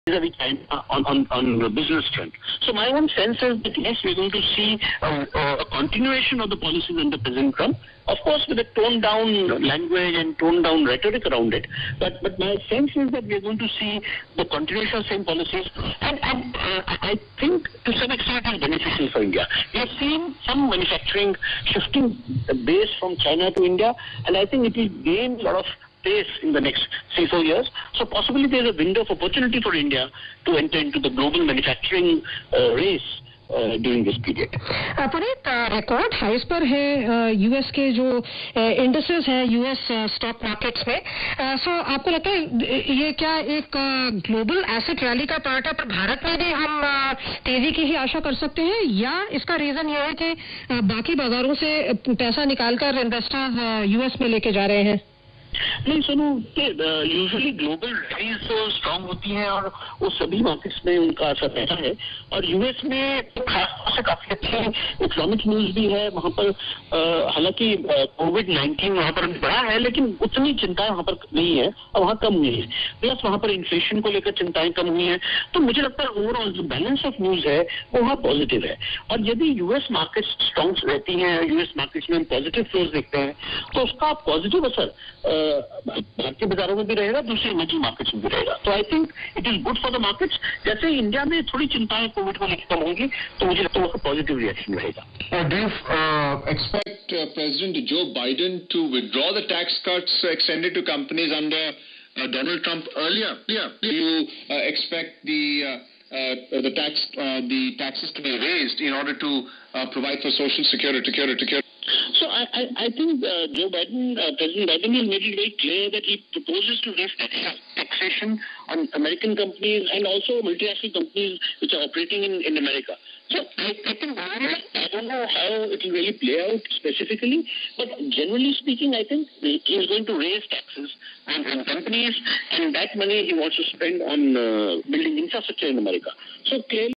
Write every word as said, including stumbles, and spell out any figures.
vis-a-vis China on, on, on the business front. So my own sense is that yes, we're going to see a, a continuation of the policies under President Trump, of course with a toned down language and toned down rhetoric around it. But but my sense is that we're going to see the continuation of same policies, and, and uh, I think to some extent it is beneficial for India. We have seen some manufacturing shifting base from China to India, and I think it will gain a lot of pace in the next three, four years. So possibly there is a window of opportunity for India to enter into the global manufacturing uh, race uh, during this period. Puneet, record highs पर है US के जो indices हैं US stock markets में. सो आपको लगता है ये क्या एक ग्लोबल एसेट रैली का पार्ट है, पर भारत में भी हम तेजी की ही आशा कर सकते हैं, या इसका रीजन ये है कि बाकी बाजारों से पैसा निकालकर इन्वेस्टर यूएस में लेके जा रहे हैं? नहीं सुनो, यूजुअली ग्लोबल रैलीज तो स्ट्रांग होती हैं और वो सभी मार्केट्स में उनका असर रहता है. और यूएस में खासतौर से काफी अच्छी इकोनॉमिक न्यूज भी है वहाँ पर. हालांकि कोविड नाइन्टीन वहाँ पर बढ़ा है, लेकिन उतनी चिंताएं वहाँ पर नहीं है और वहाँ कम हुई है. प्लस वहाँ पर इन्फ्लेशन को लेकर चिंताएं कम हुई हैं. तो मुझे लगता है ओवरऑल जो बैलेंस ऑफ न्यूज है वो वहाँ पॉजिटिव है. और यदि यूएस मार्केट्स स्ट्रांग रहती हैं, यूएस मार्केट्स में हम पॉजिटिव फ्लोज देखते हैं, तो उसका पॉजिटिव असर भारतीय बाजारों में भी रहेगा, दूसरे इमर्जिंग मार्केट्स में भी रहेगा. तो I think it is good for the markets. जैसे इंडिया में थोड़ी चिंताएं कोविड को लेकर कम होंगी, तो मुझे लगता है उसका पॉजिटिव रिएक्शन रहेगा. Do you uh, expect uh, President Joe Biden to withdraw the tax cuts extended to companies under uh, Donald Trump earlier? Yeah. Do you uh, expect the uh, uh, the tax uh, the taxes to be raised in order to uh, provide for social security? security, security? So I, I, I think uh, Joe Biden, uh, President Biden has made it very clear that he proposes to raise taxation on American companies and also multinational companies which are operating in, in America. So I, I think I don't know how it will really play out specifically, but generally speaking, I think he is going to raise taxes on, on companies, and that money he wants to spend on uh, building infrastructure in America. So clearly.